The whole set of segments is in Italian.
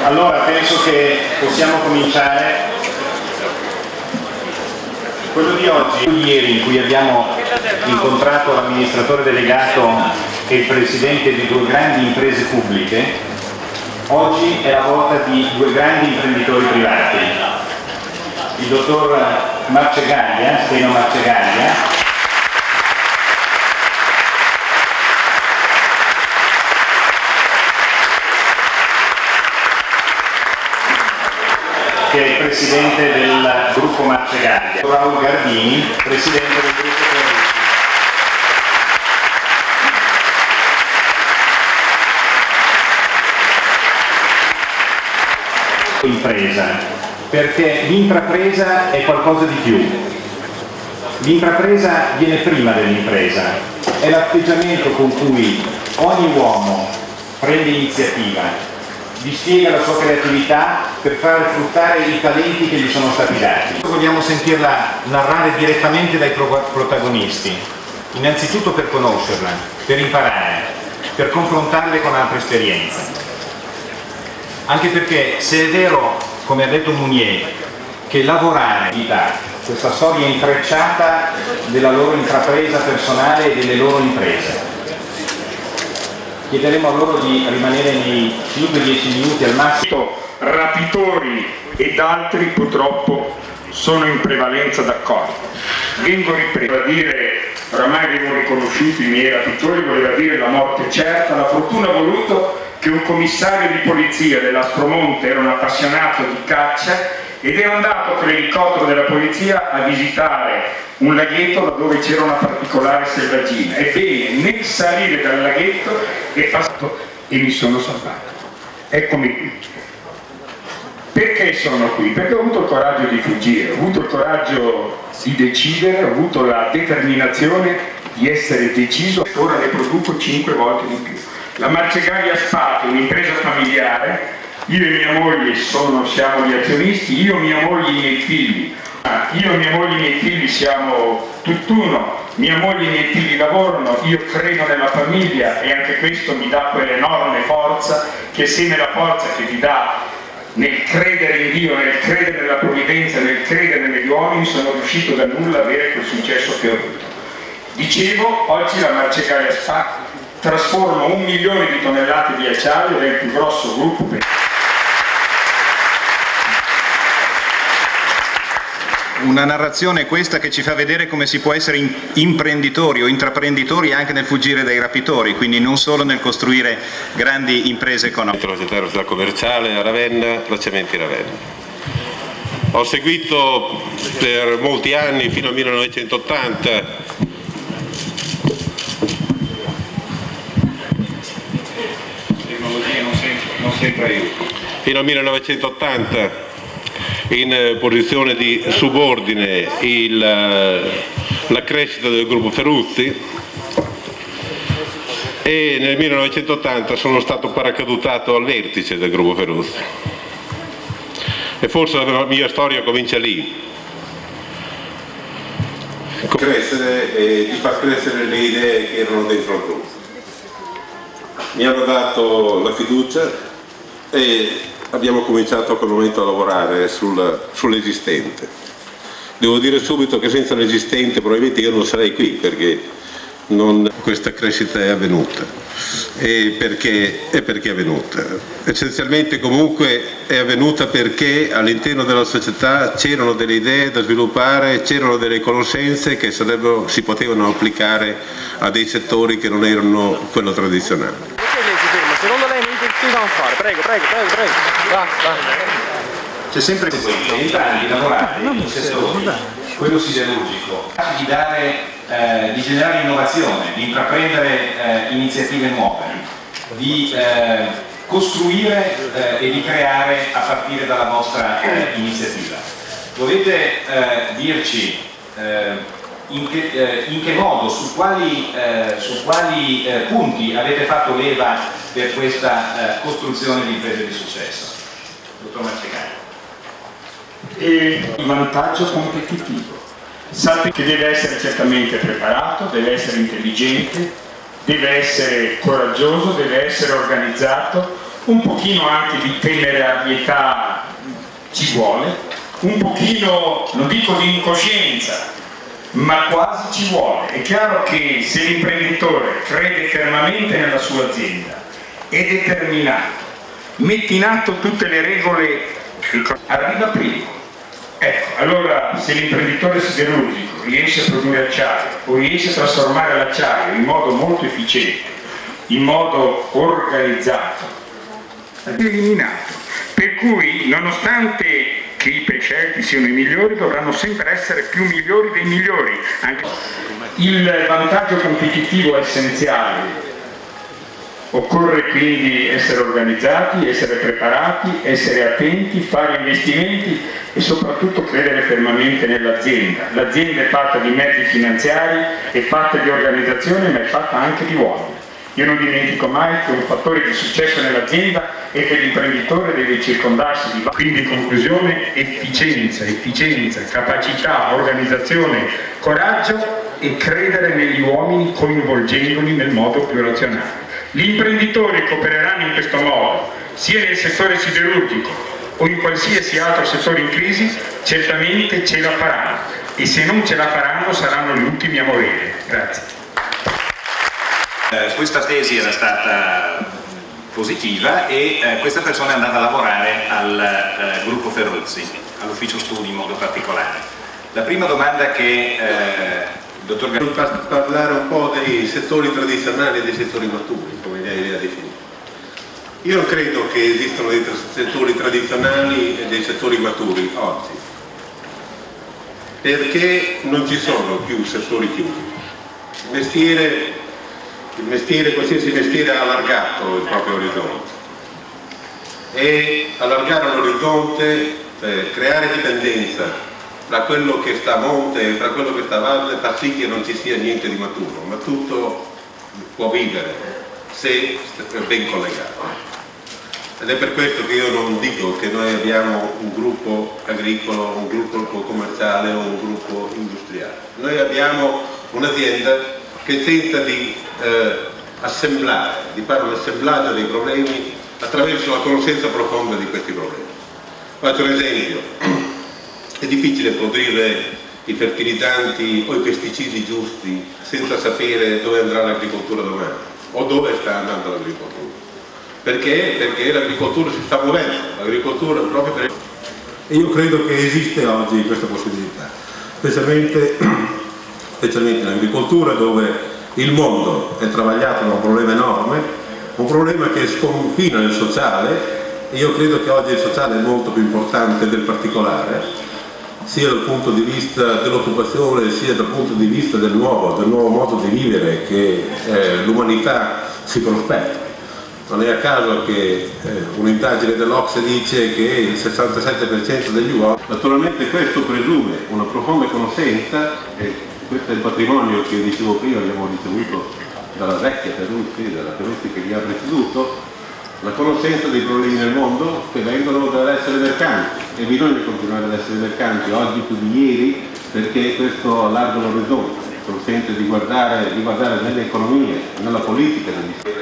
Allora penso che possiamo cominciare. Quello di oggi, ieri, in cui abbiamo incontrato l'amministratore delegato e il presidente di due grandi imprese pubbliche, oggi è la volta di due grandi imprenditori privati, il dottor Marcegaglia, Steno Marcegaglia, che è il presidente del gruppo Marcegaglia, Raul Gardini, presidente del gruppo Ferrucci. Impresa, perché l'intrapresa è qualcosa di più. L'intrapresa viene prima dell'impresa, è l'atteggiamento con cui ogni uomo prende iniziativa, dispiega la sua creatività per far fruttare i talenti che gli sono stati dati. Vogliamo sentirla narrare direttamente dai protagonisti, innanzitutto per conoscerla, per imparare, per confrontarle con altre esperienze. Anche perché se è vero, come ha detto Mounier, che lavorare, questa storia intrecciata della loro intrapresa personale e delle loro imprese, chiederemo a loro di rimanere nei 5-10 minuti al massimo. Rapitori ed altri purtroppo sono in prevalenza d'accordo. Vengo ripreso a dire, oramai vengono riconosciuti i miei rapitori, voleva dire la morte certa. La fortuna ha voluto che un commissario di polizia dell'Aspromonte era un appassionato di caccia ed era andato con l'elicottero della polizia a visitare un laghetto dove c'era una particolare selvaggina. Ebbene, nel salire dal laghetto è passato e mi sono salvato. Eccomi qui. Perché sono qui? Perché ho avuto il coraggio di fuggire, ho avuto il coraggio di decidere, ho avuto la determinazione di essere deciso. Ora ne produco 5 volte di più. La Marcegaglia Spa è un'impresa familiare. Io e mia moglie siamo gli azionisti, io, mia moglie e i miei figli. Io, mia moglie e i miei figli siamo tutt'uno, mia moglie e i miei figli lavorano, io credo nella famiglia e anche questo mi dà quell'enorme forza che assieme alla forza che ti dà nel credere in Dio, nel credere nella provvidenza, nel credere negli uomini, sono riuscito da nulla a avere quel successo che ho avuto. Dicevo, oggi la Marcegaglia Spa trasforma 1 milione di tonnellate di acciaio ed è il più grosso gruppo. Una narrazione questa che ci fa vedere come si può essere imprenditori o intraprenditori anche nel fuggire dai rapitori, quindi non solo nel costruire grandi imprese economiche. La società commerciale a Ravenna, la Cementi Ravenna. Ho seguito per molti anni, fino al 1980, fino al 1980 in posizione di subordine la crescita del gruppo Ferrucci e nel 1980 sono stato paracadutato al vertice del gruppo Ferrucci e forse la mia storia comincia lì. Crescere e di far crescere le idee che erano dentro il gruppo. Mi hanno dato la fiducia e abbiamo cominciato a quel momento a lavorare sull'esistente. Devo dire subito che senza l'esistente probabilmente io non sarei qui, perché questa crescita è avvenuta. E perché è avvenuta? Essenzialmente comunque è avvenuta perché all'interno della società c'erano delle idee da sviluppare, c'erano delle conoscenze che si potevano applicare a dei settori che non erano quello tradizionale. Secondo lei non intenzione fare? Prego. Va. C'è sempre entrambi lavorare in un settore, quello siderurgico, di generare innovazione, di intraprendere iniziative nuove, di costruire e di creare a partire dalla vostra iniziativa. Dovete dirci in che modo, su quali punti avete fatto leva per questa costruzione di imprese di successo. Dottor Marcegaglia. E il vantaggio competitivo. Sapete che deve essere certamente preparato, deve essere intelligente, deve essere coraggioso, deve essere organizzato, un pochino anche di temerarietà ci vuole, un pochino, non dico di incoscienza, ma quasi ci vuole. È chiaro che se l'imprenditore crede fermamente nella sua azienda, è determinato, mette in atto tutte le regole, arriva primo. Ecco, allora se l'imprenditore siderurgico riesce a produrre acciaio o riesce a trasformare l'acciaio in modo molto efficiente, in modo organizzato, è eliminato. Per cui, nonostante che i prescelti siano i migliori, dovranno sempre essere più migliori dei migliori. Anche il vantaggio competitivo è essenziale. Occorre quindi essere organizzati, essere preparati, essere attenti, fare investimenti e soprattutto credere fermamente nell'azienda. L'azienda è fatta di mezzi finanziari, è fatta di organizzazione, ma è fatta anche di uomini. Io non dimentico mai che un fattore di successo nell'azienda è che l'imprenditore deve circondarsi di... Quindi in conclusione, efficienza, capacità, organizzazione, coraggio e credere negli uomini coinvolgendoli nel modo più razionale. Gli imprenditori che opereranno in questo modo, sia nel settore siderurgico o in qualsiasi altro settore in crisi, certamente ce la faranno e se non ce la faranno saranno gli ultimi a morire. Grazie. Questa tesi era stata positiva e questa persona è andata a lavorare al gruppo Ferruzzi, all'ufficio studi in modo particolare. La prima domanda che dottor parlare un po' dei settori tradizionali e dei settori maturi, come lei ha definito. Io non credo che esistano dei settori tradizionali e dei settori maturi oggi, perché non ci sono più settori chiusi. Il mestiere, qualsiasi mestiere ha allargato il proprio orizzonte e allargare l'orizzonte, creare dipendenza tra quello che sta a monte e tra quello che sta a valle fa sì che non ci sia niente di maturo, ma tutto può vivere se è ben collegato. Ed è per questo che io non dico che noi abbiamo un gruppo agricolo, un gruppo commerciale o un gruppo industriale. Noi abbiamo un'azienda che tenta di assemblare, di fare un assemblaggio dei problemi attraverso la conoscenza profonda di questi problemi. Faccio un esempio: è difficile produrre i fertilizzanti o i pesticidi giusti senza sapere dove andrà l'agricoltura domani o dove sta andando l'agricoltura. Perché? Perché l'agricoltura si sta muovendo, l'agricoltura proprio per... E io credo che esiste oggi questa possibilità, specialmente in agricoltura, dove il mondo è travagliato da un problema enorme, un problema che sconfina nel sociale, e io credo che oggi il sociale è molto più importante del particolare, sia dal punto di vista dell'occupazione sia dal punto di vista del nuovo modo di vivere che l'umanità si prospetta. Non è a caso che un'indagine dell'Ocse dice che il 67% degli uomini, naturalmente questo presume una profonda conoscenza, e questo è il patrimonio che dicevo prima abbiamo ricevuto dalla vecchia Ferruzzi, dalla Ferruzzi che vi ha preceduto, la conoscenza dei problemi nel mondo che vengono dall'essere mercanti, e bisogna continuare ad essere mercanti oggi più di ieri, perché questo allarga l'orizzonte, consente di guardare nelle economie, nella politica,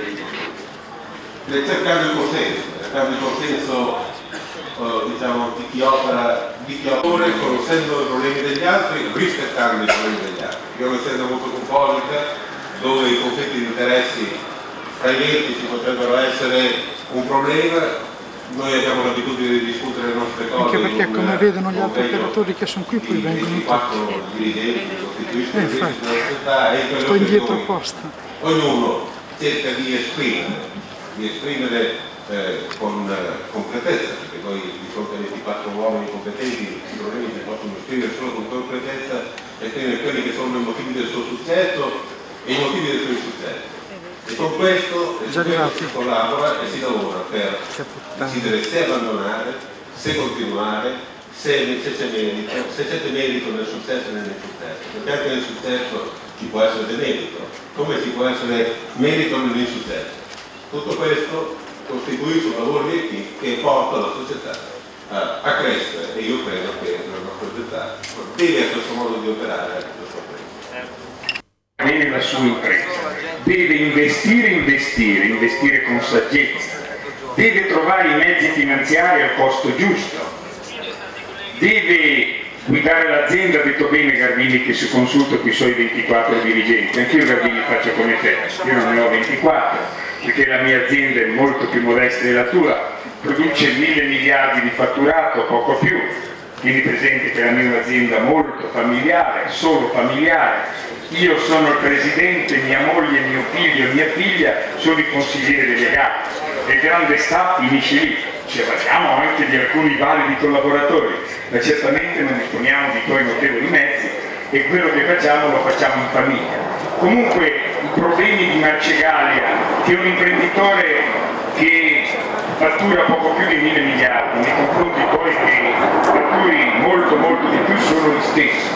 cercando il consenso diciamo, di chi opera, conoscendo i problemi degli altri, rispettando i problemi degli altri. Io un'azienda molto composita, dove i conflitti di interessi tra i vertici potrebbero essere un problema, noi abbiamo l'abitudine di discutere le nostre cose. Anche perché come vedono gli altri operatori che sono qui, poi vengono tutti. Dirigenti che costituiscono il infatti, società, e sto indietro apposta. Ognuno cerca di esprimere con completezza, perché poi di fronte a 24 uomini competenti i problemi si possono esprimere solo con completezza, esprimere quelli che sono i motivi del suo successo e i motivi del suo insuccesso. E con questo si collabora e si lavora per decidere se abbandonare, se continuare, se c'è merito nel successo e nell'insuccesso, perché anche nel successo ci può essere demerito, come ci può essere merito nell'insuccesso. Tutto questo costituisce un lavoro di equipe che porta la società a crescere, e io credo che la nostra società deve a questo modo di operare a questo punto. Bene la sua impresa, deve investire con saggezza, deve trovare i mezzi finanziari al costo giusto, deve guidare l'azienda. Ha detto bene Garbini che si consulta con i suoi 24 dirigenti, anch'io Garbini faccio come te, io non ne ho 24, perché la mia azienda è molto più modesta della tua, produce 1000 miliardi di fatturato, poco più. Tieni presente che la mia è un'azienda molto familiare, solo familiare. Io sono il presidente, mia moglie, mio figlio e mia figlia sono i consiglieri delegati. E il grande staff finisce lì. Ci avvaliamo anche di alcuni validi collaboratori, ma certamente non disponiamo di tuoi notevoli mezzi e quello che facciamo lo facciamo in famiglia. Comunque i problemi di Marcegaglia, che è un imprenditore che fattura poco più di 1000 miliardi, nei confronti poi che fatturi molto di più, sono gli stessi.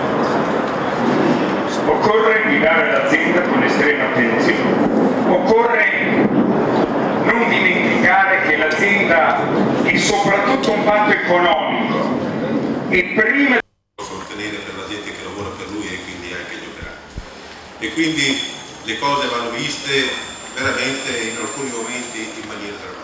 Occorre guidare l'azienda con estrema attenzione, occorre non dimenticare che l'azienda è soprattutto un fatto economico e prima sostenere per la gente che lavora per lui e quindi anche gli operai. E quindi le cose vanno viste veramente in alcuni momenti in maniera drammatica.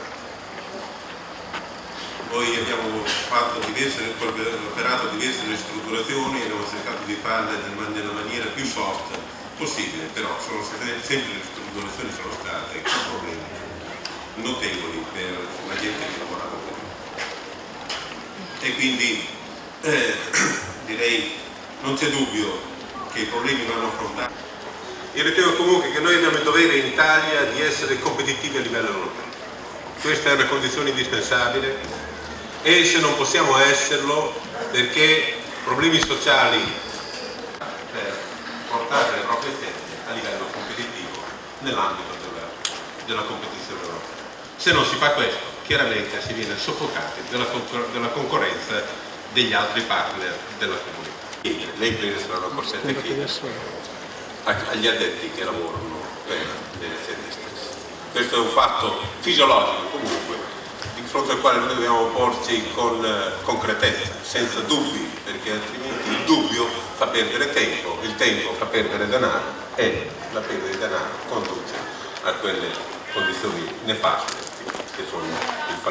Noi abbiamo operato diverse ristrutturazioni e abbiamo cercato di farle nella maniera più soft possibile, però sempre le ristrutturazioni sono state con problemi notevoli per la gente che lavorava per noi. E quindi direi non c'è dubbio che i problemi vanno affrontati. Io ritengo comunque che noi abbiamo il dovere in Italia di essere competitivi a livello europeo. Questa è una condizione indispensabile e se non possiamo esserlo perché problemi sociali per portare le proprie aziende a livello competitivo nell'ambito della competizione europea. Se non si fa questo, chiaramente si viene soffocati dalla concorrenza degli altri partner della comunità. Le imprese saranno costrette agli addetti che lavorano per le aziende stesse. Questo è un fatto fisiologico comunque, di fronte al quale noi dobbiamo porci con concretezza, senza dubbi, perché altrimenti il dubbio fa perdere tempo, il tempo fa perdere denaro e la perdita di denaro conduce a quelle condizioni nefaste che sono il